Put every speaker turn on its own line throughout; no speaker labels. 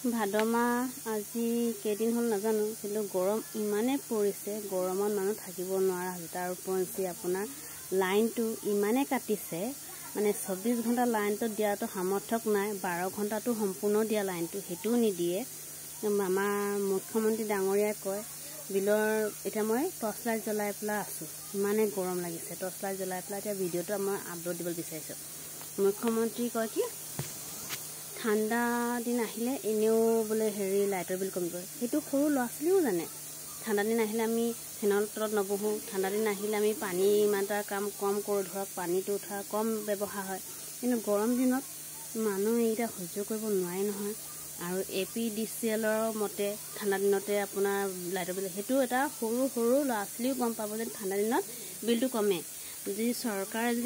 ভাদ মাহ আজি কেইদিন হ'ল নাজানো, কিন্তু গৰম ইমানে পৰিছে, গৰমত মানুহ থাকিব নোৱাৰা হৈছে। তাৰ উপৰিঞ্চি আপোনাৰ লাইনটো ইমানে কাটিছে, মানে 24 ঘণ্টা লাইনটো দিয়াটো সামৰ্থ্য নাই, 12 ঘণ্টাটো সম্পূৰ্ণ দিয়া লাইনটো সেইটোও নিদিয়ে। আমাৰ মুখ্যমন্ত্ৰী ডাঙৰীয়াই কয় বিলৰ, এতিয়া মই টৰ্চ লাইট জ্বলাই পেলাই আছোঁ, ইমানে গৰম লাগিছে। টৰ্চ লাইট জ্বলাই পেলাই এতিয়া ভিডিঅ'টো মই আপলোড দিবলৈ বিচাৰিছোঁ। মুখ্যমন্ত্ৰী কয় কি ঠাণ্ডা দিন আহিলে এনেও বোলে লাইটৰ বিল কমিব। সেইটো সৰু ল'ৰা ছোৱালীও জানে। ঠাণ্ডা দিন আহিলে আমি ফেনৰ তলত নবহোঁ, ঠাণ্ডা দিন আহিলে আমি পানী ইমান এটা কাম কম কৰোঁ, ধৰক পানীটো উঠা কম ব্যৱহাৰ হয়। কিন্তু গৰম দিনত মানুহ এইকেইটা সহ্য কৰিব নোৱাৰে নহয়। আৰু APDCL মতে ঠাণ্ডা দিনতে আপোনাৰ লাইটৰ বিল, সেইটো এটা সৰু সৰু ল'ৰা ছোৱালীও গম পাব যে ঠাণ্ডা দিনত বিলটো কমে। যদি চৰকাৰে যদি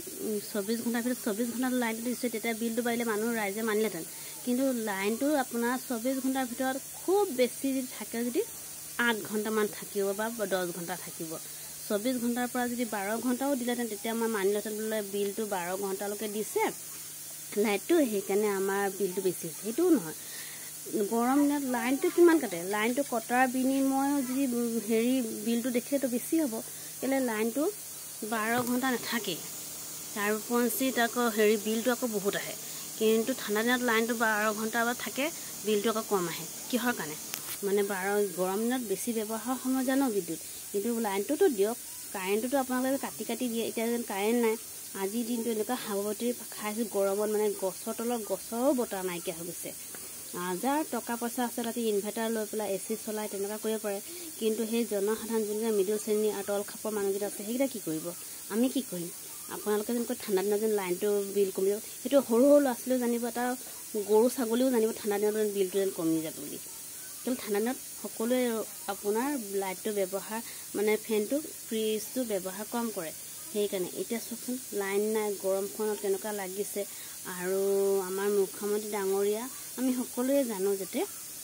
24 ঘণ্টাৰ ভিতৰত 24 ঘণ্টাত লাইনটো দিছে, তেতিয়া বিলটো বাঢ়িলে মানুহ ৰাইজে মানিলেহেঁতেন। কিন্তু লাইনটো আপোনাৰ 24 ঘণ্টাৰ ভিতৰত খুব বেছি যদি থাকে, যদি 8 ঘণ্টামান থাকিব বা 10 ঘণ্টা থাকিব। 24 ঘণ্টাৰ পৰা যদি 12 ঘণ্টাও দিলেহেঁতেন, তেতিয়া মই মানিলেহেঁতেন বোলে বিলটো 12 ঘণ্টালৈকে দিছে লাইটটো, সেইকাৰণে আমাৰ বিলটো বেছি হৈছে। সেইটোও নহয়, গৰম দিনত লাইনটো কিমান কাটে, লাইনটো কটাৰ বিনিময়ত যদি বিলটো দেখিলেতো বেছি হ'ব। কেলৈ লাইনটো 12 ঘণ্টা নাথাকে, তাৰ উপৰিঞ্চি আকৌ বিলটো আকৌ বহুত আহে। কিন্তু ঠাণ্ডা দিনত লাইনটো 12 ঘণ্টা থাকে, বিলটো আকৌ কম আহে। কিহৰ কাৰণে? মানে গৰম দিনত বেছি ব্যৱহাৰ সময় জানো বিদ্যুৎ, কিন্তু লাইনটোতো দিয়ক, কাৰেণ্টটোতো আপোনালোকে কাটি কাটি দিয়ে। এতিয়া যেন কাৰেণ্ট নাই, আজিৰ দিনটো এনেকুৱা সাৱতি খাইছোঁ গৰমত, মানে গছৰ তলত গছৰো বতাহ নাইকিয়া হৈ গৈছে। যাৰ টকা পইচা আছে তাতে ইনভাৰ্টাৰ লৈ পেলাই AC চলাই তেনেকুৱা কৰিব পাৰে। কিন্তু সেই জনসাধাৰণ যোনকেইটা মিডল শ্ৰেণী আৰু তল খাপৰ মানুহকেইটা আছে, সেইকেইটা কি কৰিব? আমি কি কৰিম? আপোনালোকে যেনেকৈ ঠাণ্ডা দিনত যেন লাইনটো বিল কমিব, সেইটো সৰু সৰু ল'ৰা ছোৱালীও জানিব, এটা গৰু ছাগলীও জানিব ঠাণ্ডা দিনত বিলটো যেন কমি যাব বুলি। কিন্তু ঠাণ্ডা দিনত সকলোৱে আপোনাৰ লাইটটো ব্যৱহাৰ, মানে ফেনটো ফ্ৰিজটো ব্যৱহাৰ কম কৰে। সেইকাৰণে এতিয়া চোকচোন লাইন নাই, গৰমখনত কেনেকুৱা লাগিছে। আৰু আমাৰ মুখ্যমন্ত্ৰী ডাঙৰীয়া আমি সকলোৱে জানো যাতে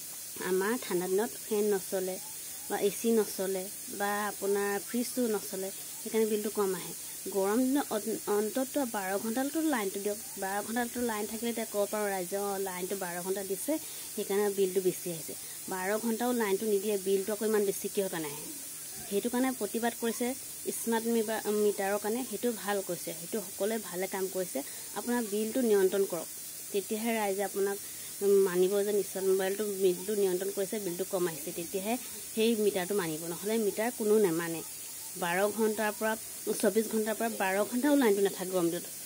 আমাৰ ঠাণ্ডা দিনত ফেন নচলে বা AC নচলে বা আপোনাৰ ফ্ৰিজটো নচলে, সেইকাৰণে বিলটো কম আহে। গৰম দিনত অন্ততঃ 12 ঘণ্টালৈতো লাইনটো দিয়ক। 12 ঘণ্টাতো লাইন থাকিলে এতিয়া ক'ব পাৰোঁ ৰাইজৰ লাইনটো 12 ঘণ্টা দিছে, সেইকাৰণে বিলটো বেছি আহিছে। 12 ঘণ্টাও লাইনটো নিদিয়ে, বিলটো আকৌ ইমান বেছি কিহৰ কাৰণে আহে? সেইটো কাৰণে প্ৰতিবাদ কৰিছে স্মাৰ্ট মিটাৰৰ কাৰণে। সেইটো ভাল কৰিছে, সেইটো সকলোৱে ভালে কাম কৰিছে। আপোনাৰ বিলটো নিয়ন্ত্ৰণ কৰক, তেতিয়াহে ৰাইজে আপোনাক মানিব যে নিশ্চয় মোবাইলটো বিলটো নিয়ন্ত্ৰণ কৰিছে, বিলটো কম আহিছে, তেতিয়াহে সেই মিটাৰটো মানিব। নহ'লে মিটাৰ কোনো নেমানে। 12 ঘণ্টাৰ পৰা 24 ঘণ্টাৰ পৰা 12 ঘণ্টাও লাইনটো নাথাকে গৰম দিনত।